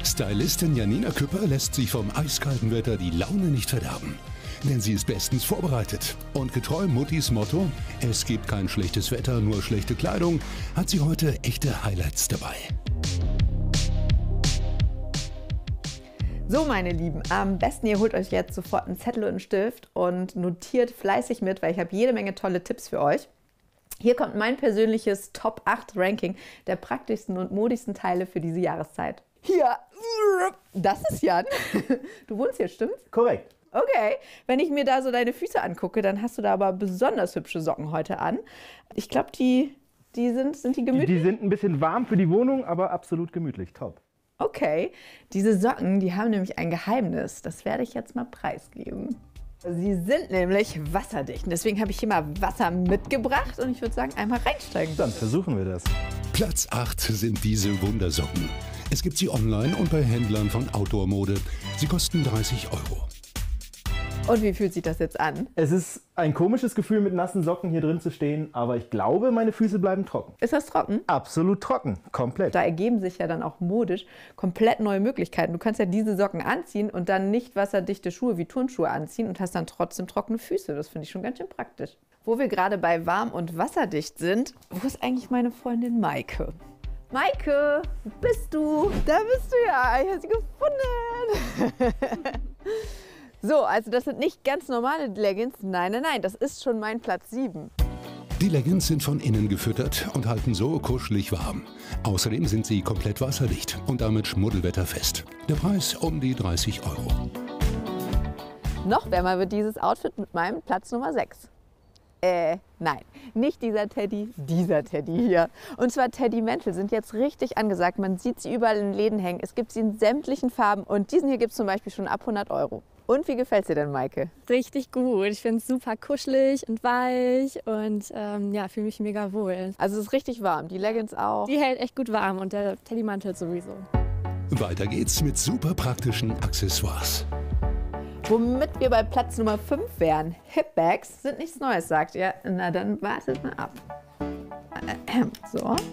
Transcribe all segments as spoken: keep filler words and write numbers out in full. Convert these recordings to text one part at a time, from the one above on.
Stylistin Janina Küpper lässt sich vom eiskalten Wetter die Laune nicht verderben. Denn sie ist bestens vorbereitet. Und getreu Muttis Motto, es gibt kein schlechtes Wetter, nur schlechte Kleidung, hat sie heute echte Highlights dabei. So, meine Lieben, am besten ihr holt euch jetzt sofort einen Zettel und einen Stift und notiert fleißig mit, weil ich habe jede Menge tolle Tipps für euch. Hier kommt mein persönliches Top acht Ranking der praktischsten und modigsten Teile für diese Jahreszeit. Hier, das ist Jan. Du wohnst hier, stimmt's? Korrekt. Okay, wenn ich mir da so deine Füße angucke, dann hast du da aber besonders hübsche Socken heute an. Ich glaube, die, die sind, sind die gemütlich? Die, die sind ein bisschen warm für die Wohnung, aber absolut gemütlich. Top. Okay, diese Socken, die haben nämlich ein Geheimnis. Das werde ich jetzt mal preisgeben. Sie sind nämlich wasserdicht. Deswegen habe ich hier mal Wasser mitgebracht und ich würde sagen, einmal reinsteigen. Dann versuchen wir das. Platz acht sind diese Wundersocken. Es gibt sie online und bei Händlern von Outdoor-Mode. Sie kosten dreißig Euro. Und wie fühlt sich das jetzt an? Es ist ein komisches Gefühl, mit nassen Socken hier drin zu stehen, aber ich glaube, meine Füße bleiben trocken. Ist das trocken? Absolut trocken, komplett. Da ergeben sich ja dann auch modisch komplett neue Möglichkeiten. Du kannst ja diese Socken anziehen und dann nicht wasserdichte Schuhe wie Turnschuhe anziehen und hast dann trotzdem trockene Füße. Das finde ich schon ganz schön praktisch. Wo wir gerade bei warm und wasserdicht sind, wo ist eigentlich meine Freundin Maike? Maike, wo bist du? Da bist du ja, ich habe sie gefunden. So, also das sind nicht ganz normale Leggings. Nein, nein, nein, das ist schon mein Platz sieben. Die Leggings sind von innen gefüttert und halten so kuschelig warm. Außerdem sind sie komplett wasserdicht und damit schmuddelwetterfest. Der Preis um die dreißig Euro. Noch wärmer wird dieses Outfit mit meinem Platz Nummer sechs. Äh, nein, nicht dieser Teddy, dieser Teddy hier. Und zwar Teddy-Mäntel sind jetzt richtig angesagt. Man sieht sie überall in Läden hängen. Es gibt sie in sämtlichen Farben und diesen hier gibt es zum Beispiel schon ab hundert Euro. Und wie gefällt es dir denn, Maike? Richtig gut. Ich finde es super kuschelig und weich und ähm, ja, fühle mich mega wohl. Also es ist richtig warm, die Leggings auch. Die hält echt gut warm und der Teddymantel sowieso. Weiter geht's mit super praktischen Accessoires. Womit wir bei Platz Nummer fünf wären. Hip-Bags sind nichts Neues, sagt ihr. Na dann wartet mal ab. So.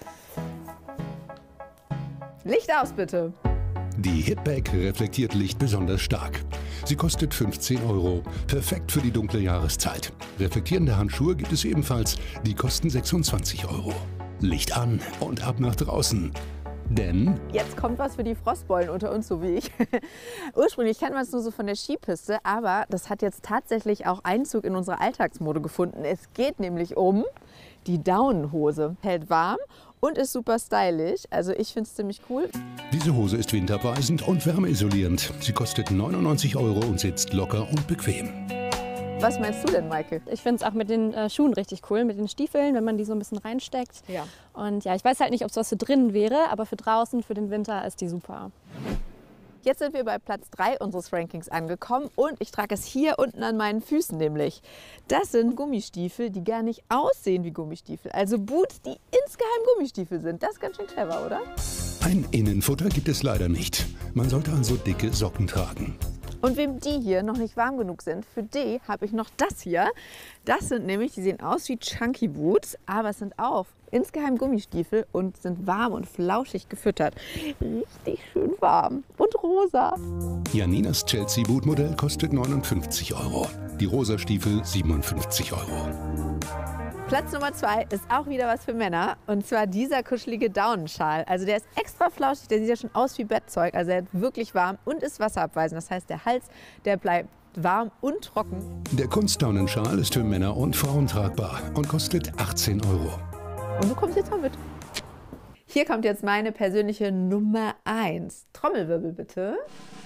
Licht aus, bitte. Die Hip-Bag reflektiert Licht besonders stark. Sie kostet fünfzehn Euro. Perfekt für die dunkle Jahreszeit. Reflektierende Handschuhe gibt es ebenfalls. Die kosten sechsundzwanzig Euro. Licht an und ab nach draußen. Denn jetzt kommt was für die Frostbeulen unter uns, so wie ich. Ursprünglich kennt man es nur so von der Skipiste, aber das hat jetzt tatsächlich auch Einzug in unsere Alltagsmode gefunden. Es geht nämlich um die Daunenhose. Hält warm und ist super stylisch. Also ich finde es ziemlich cool. diese Hose ist winterabweisend und wärmeisolierend. Sie kostet neunundneunzig Euro und sitzt locker und bequem. Was meinst du denn, Maike? Ich finde es auch mit den äh, Schuhen richtig cool, mit den Stiefeln, wenn man die so ein bisschen reinsteckt. Ja. Und ja, ich weiß halt nicht, ob es was für drinnen wäre, aber für draußen, für den Winter ist die super. Jetzt sind wir bei Platz drei unseres Rankings angekommen und ich trage es hier unten an meinen Füßen nämlich. Das sind Gummistiefel, die gar nicht aussehen wie Gummistiefel. Also Boots, die insgeheim Gummistiefel sind. Das ist ganz schön clever, oder? Ein Innenfutter gibt es leider nicht. Man sollte also dicke Socken tragen. Und wem die hier noch nicht warm genug sind, für die habe ich noch das hier. Das sind nämlich, die sehen aus wie Chunky Boots, aber es sind auch insgeheim Gummistiefel und sind warm und flauschig gefüttert. Richtig schön warm und rosa. Janinas Chelsea Boot Modell kostet neunundfünfzig Euro. Die rosa Stiefel siebenundfünfzig Euro. Platz Nummer zwei ist auch wieder was für Männer und zwar dieser kuschelige Daunenschal. Also der ist extra flauschig, der sieht ja schon aus wie Bettzeug, also er ist wirklich warm und ist wasserabweisend. Das heißt, der Hals, der bleibt warm und trocken. Der Kunstdaunenschal ist für Männer und Frauen tragbar und kostet achtzehn Euro. Und du kommst jetzt mal mit. Hier kommt jetzt meine persönliche Nummer eins. Trommelwirbel bitte.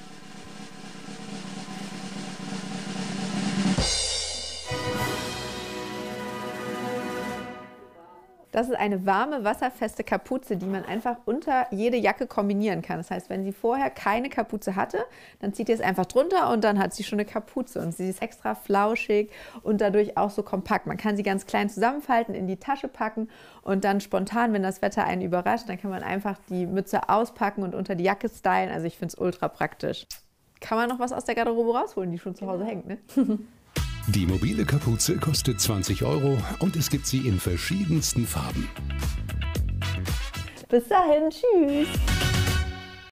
Das ist eine warme, wasserfeste Kapuze, die man einfach unter jede Jacke kombinieren kann. Das heißt, wenn sie vorher keine Kapuze hatte, dann zieht ihr es einfach drunter und dann hat sie schon eine Kapuze. Und sie ist extra flauschig und dadurch auch so kompakt. Man kann sie ganz klein zusammenfalten, in die Tasche packen und dann spontan, wenn das Wetter einen überrascht, dann kann man einfach die Mütze auspacken und unter die Jacke stylen. Also ich finde es ultra praktisch. Kann man noch was aus der Garderobe rausholen, die schon zu Hause hängt, ne? Die mobile Kapuze kostet zwanzig Euro und es gibt sie in verschiedensten Farben. Bis dahin, tschüss!